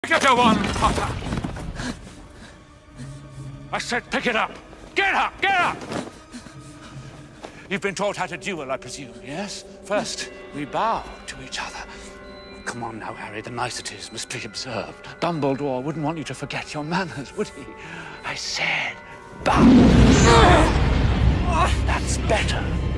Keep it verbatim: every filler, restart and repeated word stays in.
Get her one, Potter! I said pick it up! Get up! Get up! You've been taught how to duel, I presume, yes? First, we bow to each other. Come on now, Harry, the niceties must be observed. Dumbledore wouldn't want you to forget your manners, would he? I said bow. That's better.